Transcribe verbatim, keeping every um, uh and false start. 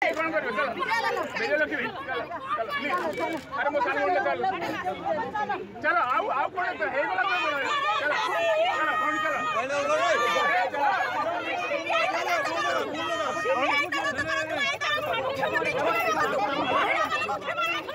कौन करो चलो भेजो लोग भी चलो चलो प्लीज अरे मो साल बोल चलो चलो आओ आओ कौन है हे वाला कौन बोल चलो चलो कौन चलो